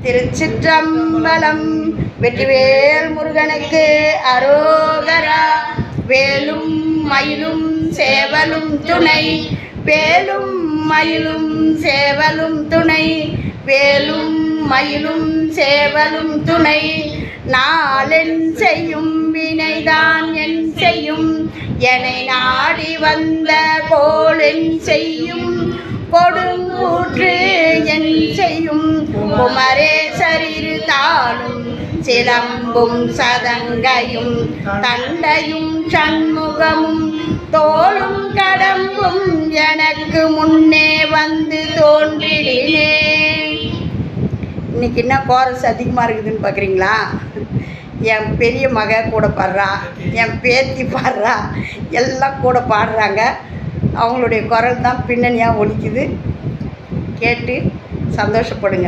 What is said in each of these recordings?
திருச்சிற்றம்பலம். வெற்றிவேல் முருகனுக்கு அரோகரா. வேலும் மயிலும் சேவலும் துணை, வேலும் மயிலும் சேவலும் துணை, வேலும் மயிலும் சேவலும் துணை. நாளென் செய்யும் வினைதான் என் செய்யும், என்னை நாடி வந்த கோளென் செய்யும், கொடுங்கூற்று என் செய்யும். குமரேசரிரு தாளும் சிலம்பும் சதங்கையும் தண்டையும் சண்முகமும் தோளும் கடம்பும் எனக்கு முன்னே வந்து தோன்றினே. இன்னைக்கு என்ன கோரஸ் அதிகமாக இருக்குதுன்னு பார்க்குறீங்களா? என் பெரிய மக கூட பாடுறா, என் பேத்தி பாடுறா, எல்லாம் கூட பாடுறாங்க. அவங்களுடைய குரல் தான் பின்னணியாக ஒலிக்குது. கேட்டு சந்தோஷப்படுங்க.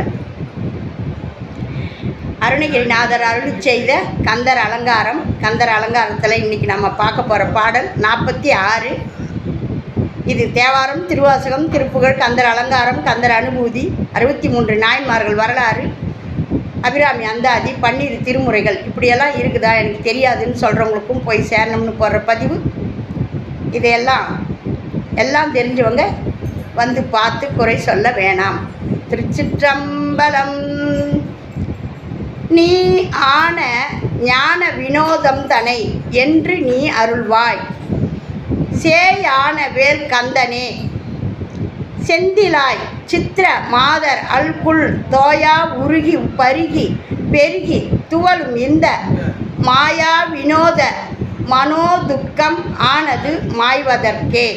அருணகிரிநாதர் அருள் செய்த கந்தர் அலங்காரம். கந்தர் அலங்காரத்தில் இன்றைக்கி நம்ம பார்க்க போகிற பாடல் 46. இது தேவாரம், திருவாசகம், திருப்புகழ், கந்தர் அலங்காரம், கந்தர் அனுபூதி, 63 நாயன்மார்கள் வரலாறு, அபிராமி அந்தாதி, 12 திருமுறைகள். இப்படியெல்லாம் இருக்குதா எனக்கு தெரியாதுன்னு சொல்கிறவங்களுக்கும் போய் சேரணும்னு போடுற பதிவு. இதையெல்லாம் தெரிஞ்சவங்க வந்து பார்த்து குறை சொல்ல வேணாம். திருச்சிற்றம்பலம். நீ ஆன ஞான வினோதம் தனை என்று நீ அருள்வாய், சேயான வேல் கந்தனே. செந்திலாய் சித்திர மாதர் அல்குள் தோயா உருகி பருகி பெருகி துவலும் இந்த மாயா வினோத மனோதுக்கம் ஆனது மாய்வதற்கே.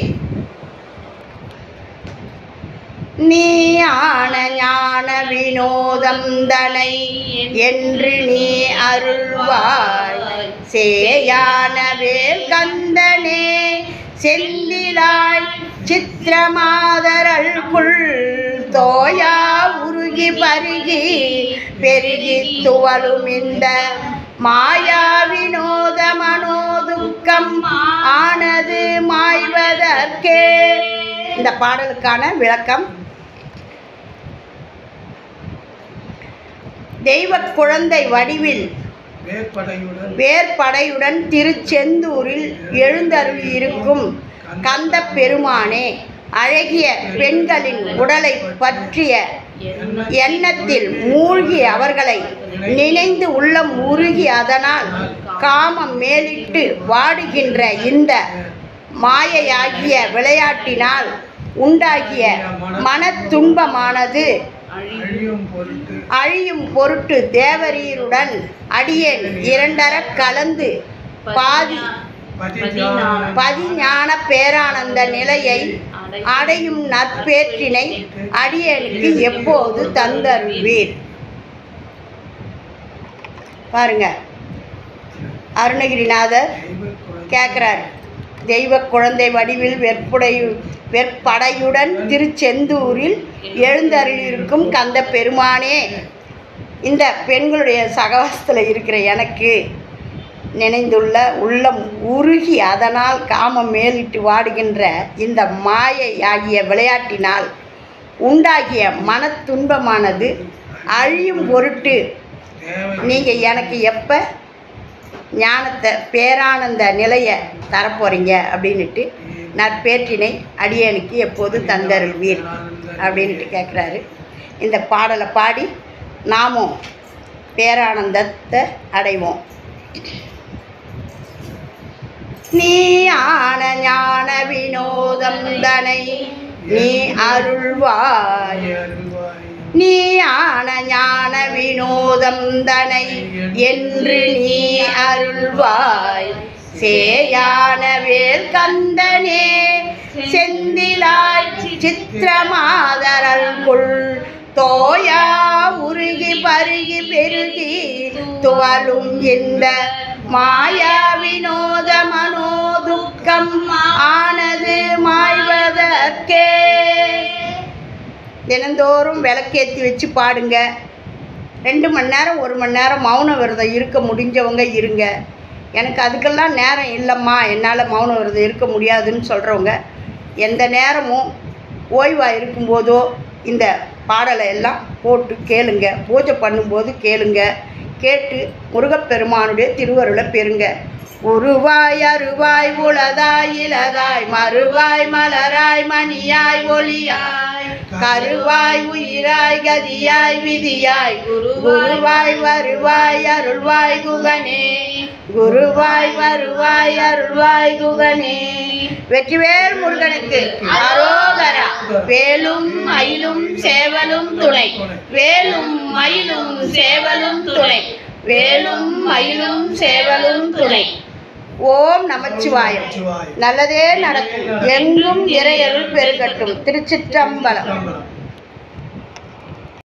நீ ஆன ஞான வினோதம் தனை என்று நீ அருள்வாய், சேயான வேல் கந்தனே. செந்திலாய் சித்திரமாதரல்குள் தோயா உருகி பருகி பெருகி துவலும் இந்த மாயா வினோத மனோதுக்கம் ஆனது மாய்வதற்கே. இந்த பாடலுக்கான விளக்கம். தெய்வ குழந்தை வடிவில் வேற்படையுடன் திருச்செந்தூரில் எழுந்தருளியிருக்கும் கந்த பெருமானே, அழகிய பெண்களின் உடலை பற்றிய எண்ணத்தில் மூழ்கி அவர்களை நினைந்து உள்ளம் உருகி அதனால் காமம் மேலிட்டு வாடுகின்ற இந்த மாயையாகிய விளையாட்டினால் உண்டாகிய மன துன்பமானது அழியும் பொருட்டு தேவரீருடன் அடியேன் இரண்டர கலந்து பதிஞான பேரானந்த நிலையை அடையும் நற்பேற்றினை அடியேனுக்கு எப்போது தந்தருள்வீர். பாருங்க, அருணகிரிநாதர் கேட்குறார். தெய்வ குழந்தை வடிவில் வெற்படையுடன் திருச்செந்தூரில் எழுந்தருளியிருக்கும் கந்த பெருமானே, இந்த பெண்களுடைய சகவாசத்தில் இருக்கிற எனக்கு நினைந்துள்ள உள்ளம் உருகி அதனால் காமம் மேலிட்டு வாடுகின்ற இந்த மாயை ஆகிய விளையாட்டினால் உண்டாகிய மன துன்பமானது அழியும் பொருட்டு நீங்கள் எனக்கு எப்போ ஞானத்தை பேரானந்த நிலையை தரப்போகிறீங்க அப்படின்ட்டு நற்பேற்றினை அடியனுக்கு எப்போது தந்தருள்வீர் அப்படின்ட்டு கேட்குறாரு. இந்த பாடலை பாடி நாமும் பேரானந்தத்தை அடைவோம். நீ ஆன ஞான வினோதம் தனை நீ அருள்வாய், நீ ஆன ஞான வினோதம் தனை என்று நீ அருள்வாய், சேயான வேல் கந்தனே. செந்திலாய் சித்திரமாதரல்குள் தோயா உருகி பருகி பெருகி துவலும் இந்த மாயா வினோத மனோதுக்கம் ஆனது மாய்வதற்கே. தினந்தோறும் விளக்கேற்றி வச்சு பாடுங்க. 2 மணி நேரம் 1 மணி நேரம் மௌன விரதம் இருக்க முடிஞ்சவங்க இருங்க. எனக்கு அதுக்கெல்லாம் நேரம் இல்லைம்மா, என்னால் மௌன விரதம் இருக்க முடியாதுன்னு சொல்கிறவங்க எந்த நேரமும் ஓய்வாக இருக்கும்போதோ இந்த பாடலை எல்லாம் போட்டு கேளுங்க, பூஜை பண்ணும்போது கேளுங்க. கேட்டு முருகப்பெருமானுடைய திருவருளை பெறுங்க. உருவாய் அருவாய் உளதாய் இலதாய் மறுவாய் மலராய் மணியாய் ஒளியாய் கருவாய் உயிராய் கதியாய் விதியாய் குருவாய் வருவாய் அருள்வாய் குகனே, குருவாய் வருவாய் அருள்வாய் குகனே. வெற்றிவேல் முருகனுக்கு அரோகரா. வேலும் மயிலும் சேவலும் துணை, வேலும் மயிலும் சேவலும் துணை, வேலும் மயிலும் சேவலும் துணை. ஓம் நமச்சிவாயம். நல்லதே நடக்கும். எங்கும் இறையருள் பெருகட்டும். திருச்சிற்றம்பலம்.